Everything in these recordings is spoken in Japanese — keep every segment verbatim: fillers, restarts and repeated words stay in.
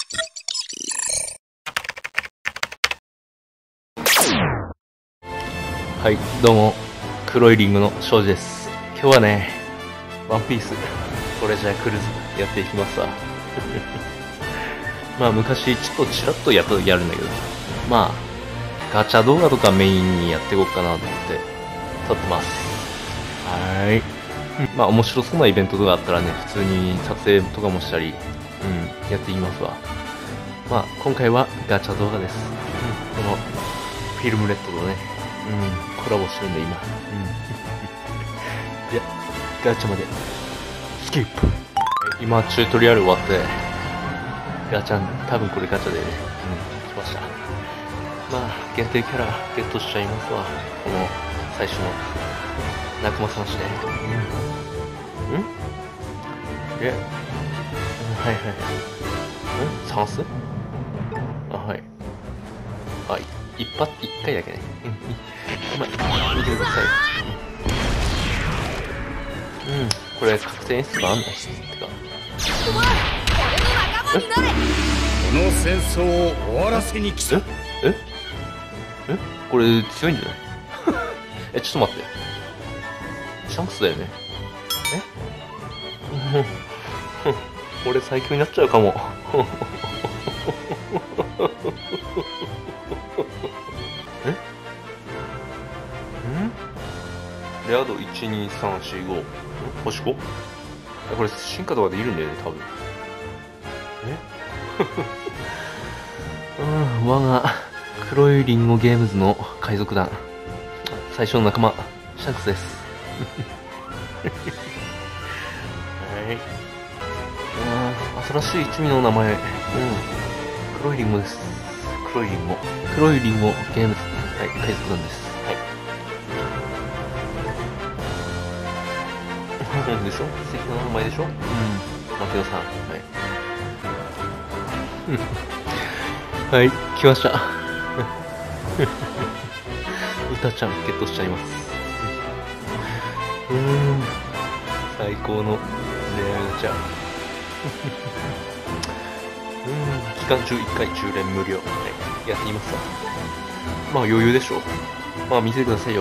はい、どうも、黒いリンゴの庄司です。今日はね、ワンピース、トレジャークルーズやっていきますわ。まあ昔、ちょっとちらっとやった時あるんだけど、まあ、ガチャ動画とかメインにやっていこうかなと思って、撮ってます。はーい。まあ面白そうなイベントとかあったらね、普通に撮影とかもしたり、うん、やっていきますわ。まあ、今回はガチャ動画です。うん、この、フィルムレッドとね、うん、コラボしてるんで今。うん。じゃ、ガチャまで、スキップ。今、チュートリアル終わって、ガチャン、多分これガチャでね、うん、来ました。まあ、限定キャラゲットしちゃいますわ。この、最初の、仲間さんして。うん。んえ、はいはい。ん探すあ、はい。あ、一発、一回だけね。うん。まあ、見てください。うん。これ、確定演出があんのってか。 この戦争を終わらせに来た。 えええこれ、強いんじゃないえ、ちょっと待って。シャンクスだよね。え俺最強になっちゃうかも。えんレア度いち、に、さん、よん、ご。星 ご？ これ進化とかでいるんだよね、多分。えうん、我が黒いリンゴゲームズの海賊団。最初の仲間、シャンクスです。はい。うん、新しい一味の名前。うん。黒いリンゴです。黒いリンゴ。黒いリンゴゲームズ。はい、海賊団です。はい。でしょ素敵な名前でしょうん。マテオさん。はい。はい、来ました。歌ちゃんゲットしちゃいます。うーん。最高のレアガチャ。うーん。期間中いっかいじゅう連無料。はい。やってみますわ。まあ余裕でしょう。まあ見てくださいよ。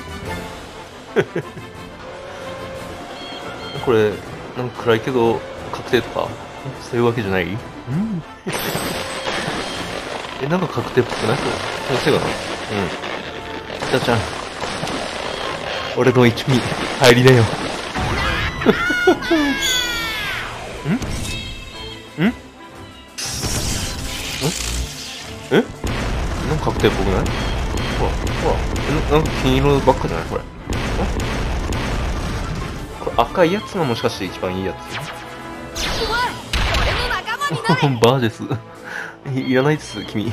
これ、なんか暗いけど、確定とか、そういうわけじゃない？うん。え、なんか確定っぽくない？それ。先生かな？うん。歌ちゃん。俺の一味、入りなよ。んんんえなんか確定っぽくない？ほら、ほら。え、なんか金色ばっかじゃないこれ。これ赤いやつがもしかして一番いいやつバーです。いらないです、君。うん、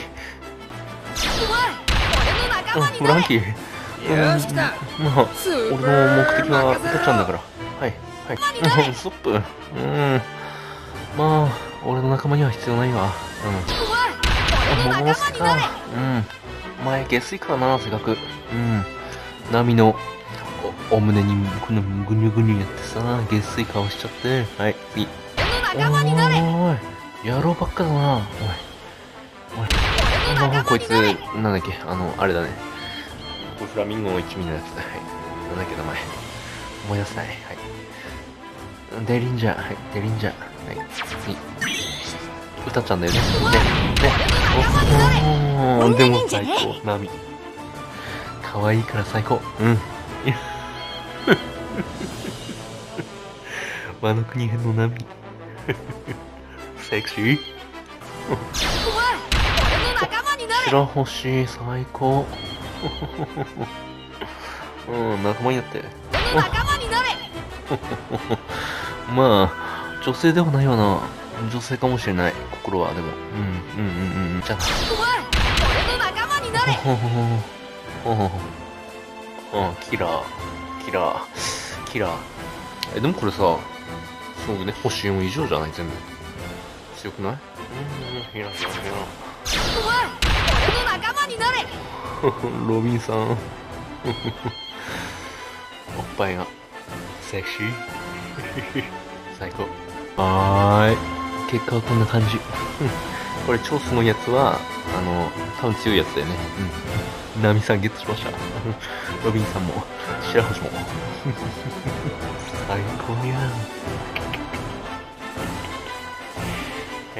フランキー。うん、まあ、俺の目的は歌ちゃんだから。はい、はい。うん、ストップ。うん。まあ、俺の仲間には必要ないわ。うん。桃助か。うん。お前、下水からな、性格。うん。波のお、お胸にこのぐにゅぐにゅやってさ、下水顔しちゃって。はい、次。おーい、野郎ばっかだな。おい。おい。あ、こいつ、なんだっけ、あの、あれだね。フラミンゴの一味のやつ。はい。なんだっけ、名前。思い出せない。はい。デリンジャー。はい。デリンジャー。はい。次。歌ちゃんだよね。ね。ね。おー、でも最高。ナミ。可愛いから最高。うん。ワノ国編のナミ。セクシー。白星最高。うん、仲間になって。まあ、女性ではないわな。女性かもしれない。心は、でも。うん、うん、うん、うん。じゃあ。ほほほほほほ。うん、キラー。キラー。キラー。え、でもこれさ、そうね、星よん以上じゃない全部。強くない？うん、ヒラヒラヒラ。ロビンさん。おっぱいが、セクシー。最高。はーい。結果はこんな感じ。 これ超すごいやつは、あの、多分強いやつだよね。うん。ナミさんゲットしました。ロビンさんも、白星も。最高やん。はい。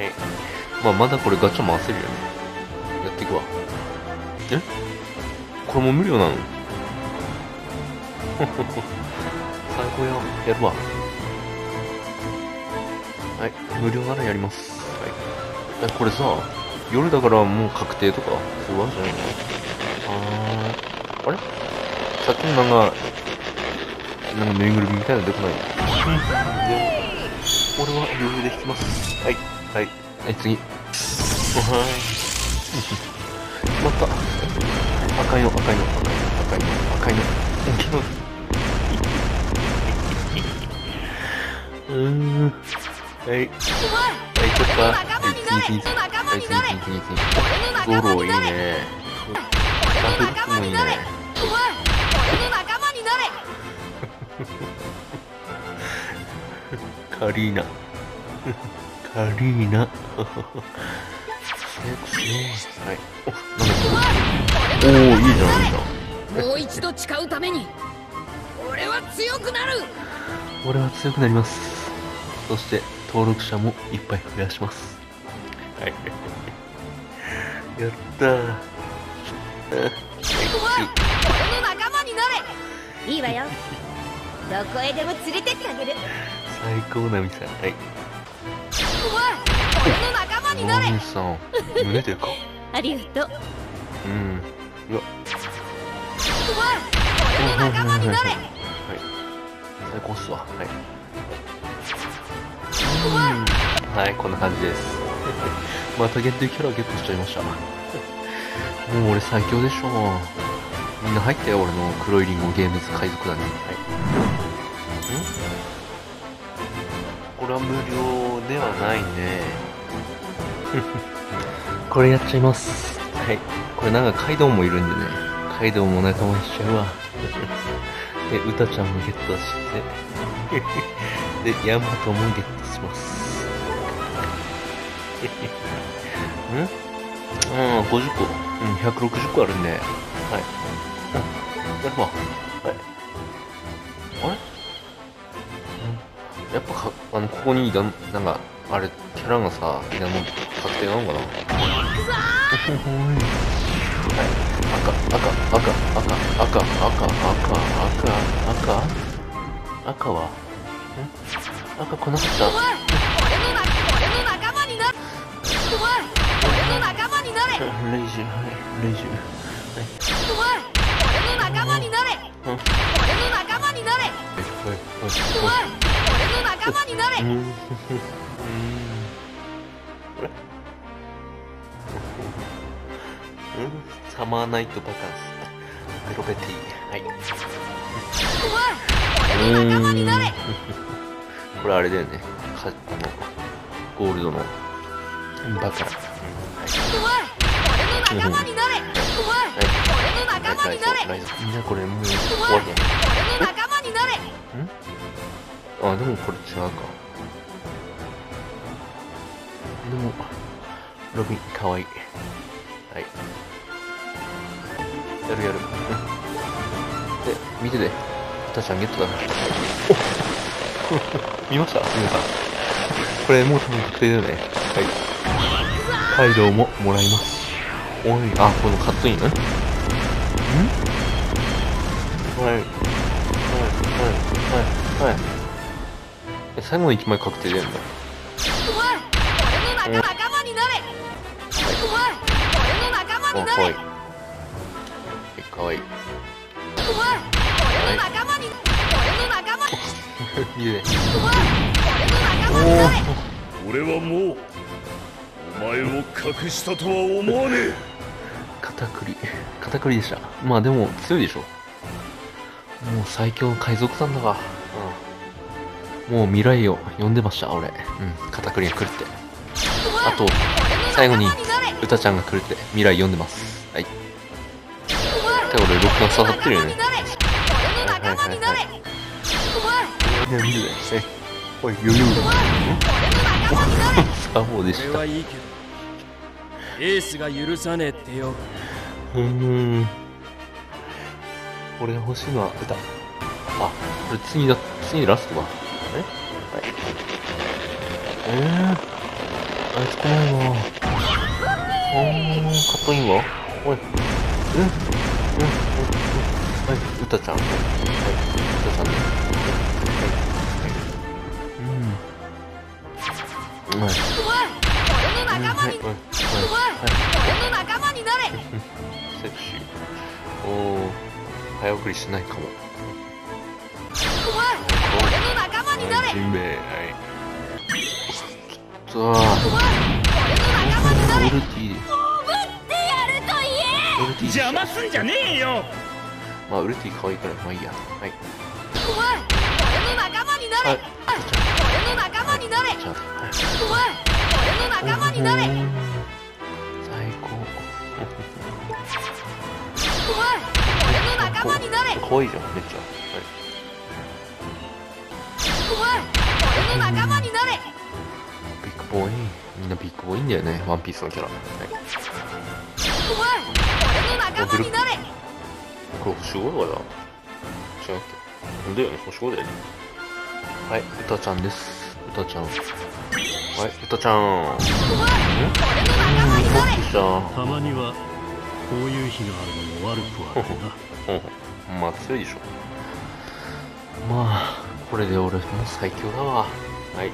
まあ、まだこれガチャ回せるよね。やっていくわ。えこれも無料なの最高やん。やるわ。はい。無料ならやります。はい。え、これさ、夜だからもう確定とか、そういうわけじゃないの？あー、あれさっきのなんか、なんかぬいぐるみみたいなの出てこない。俺は余裕で引きます。はい。はい。はい、次。おはーい。決まった。赤いの、赤いの、赤いの、赤いの。うーん。はい。はい、ちょっと。はい、次、次、次。はい、次、次、次、次。ゴロいいね。ダブルクもいいね。カリーナ。カリーナ。セクシー。はい。お、なんだおー、いいじゃん、いいじゃん。 もう一度誓うために俺は強くなる。 俺は強くなります。そして登録者もいっぱい増やします。はい。やったー。 俺の仲間になれ。いいわよ。どこへでも連れてってあげる。 最高なみさん。はい。 俺の仲間になれ。 ナミさん、胸でか。 ありがとう。 うん。うわ。 俺の仲間になれ。 はい。最高っすわ。はい。うん。はい、こんな感じです。また限定キャラゲットしちゃいました。もう俺最強でしょ。みんな入ったよ、俺の黒いリンゴゲームズ海賊団に。はい。んこれは無料ではないね。これやっちゃいます。はい。これなんかカイドウもいるんでね。カイドウも仲間にしちゃうわ。で、ウタちゃんもゲットして。で、ヤマトもゲットします。んうん、ごじゅっこ。うん、ひゃくろくじゅっこあるんで。はい。うん、やるわ。はい。あれやっぱか、あの、ここにいた、なんか、あれ、キャラがさ、いらの確定なのかなはい。赤、赤、赤、赤、赤、赤、赤、赤、赤、赤はん赤来なかった。 俺の仲間になれ。俺の仲間になれ。 レイジュ、はい、レイジュ。はい。 俺の仲間になれ。俺の仲間になれ。俺の仲間になれ。 うん。うん。あれうんサマーナイトバカンス。ペロペティ。はい。 俺の仲間になれ。 これあれだよね。かあの、ゴールドのバカ。 俺の仲間になれ。俺の仲間になれ。 みんなこれもう終わりね。 俺の仲間になれ。 んあ、でもこれ違うか。でも、ロビン、かわいい。はい。やるやる。で、見てて。タちゃんゲットだな。お見ました皆さん。これもう多分確定だよね。はい。カイドウももらいます。おい、あ、このカットインね。んはい。はい。はい。はい。はい。え、最後のいちまい確定だよね。 俺の仲間になれ。俺の仲間になれ。 かわいい。かわいい。 俺の仲間に。俺の仲間。 いいね。 俺はもうお前を隠したとは思わねえ。 片栗片栗でした。まあでも強いでしょ。もう最強の海賊さんだが、うん、もう未来を呼んでました俺。うん、片栗が来るって。あと最後にウタちゃんが来るって未来読んでます。はい。って俺録画刺さってるよね。はいはいはいはい。いや見るね。え、おい余裕。サボでした。 エースが許さねえってよ。 うーん。俺が欲しいのは歌。あ、これ次だ、次ラストだ。えはい。えー、あいつ来ないわ。おー、かっこいいわ。おい。うん、うん、うん、はい、歌ちゃん。はい、歌ちゃんね。はい、はい。うん。はい。 俺の仲間に、お前、俺の仲間になれ。 セクシー。おー、早送りしないかも。 お前、俺の仲間になれ。 ジンベエ、はい。ちょっと、 お前、俺の仲間になれ。 ウルティで。 ぶってやると言え。 ウルティ邪魔すんじゃねえよ。 まあ、ウルティ可愛いから、まあいいや。はい。 お前、俺の仲間になれ。 はい。 俺の仲間になれ。 じゃあ、はい。 お前、俺の仲間になれ。 最高。 お前、俺の仲間になれ。 可愛いじゃん、めっちゃ。 お前、俺の仲間になれ。 ビッグボーイ。みんなビッグボーイいいんだよね、ワンピースのキャラ。はい。 お前、俺の仲間になれ。 これ星ごとかだ。違うっけ。だよね、星ごだよね。はい、歌ちゃんです。歌ちゃん。はい、歌ちゃん。 お前、俺の仲間になれ。 じゃあ。 たまにはこういう日があるのも悪くはないな。 うん、まあ強いでしょ。まあこれで俺もう最強だわ。はい、うん、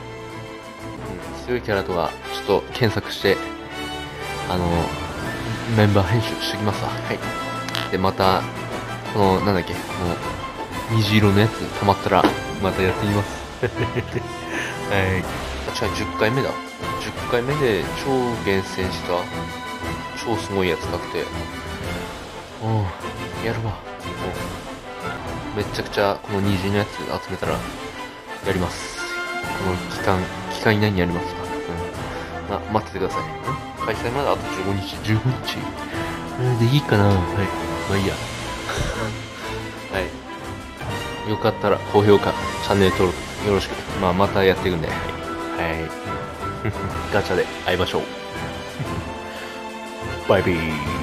強いキャラとはちょっと検索してあのメンバー編集してきますわ。はい。でまたこのなんだっけこの虹色のやつ溜まったらまたやってみます。はい。あ、違う、じゅっかいめだ。じゅっかいめで超厳選した超すごいやつ確定。うん、やるわ。うん、めちゃくちゃこの虹のやつ集めたらやります。この期間、期間以内にやりますわ。うん、ま、待っててください。うん、開催まであとじゅうごにち、じゅうごにち。うん、でいいかな。はい。まあいいや。はい。よかったら高評価、チャンネル登録よろしく。まあまたやっていくんで。はい。はい、ガチャで会いましょう。バイビー。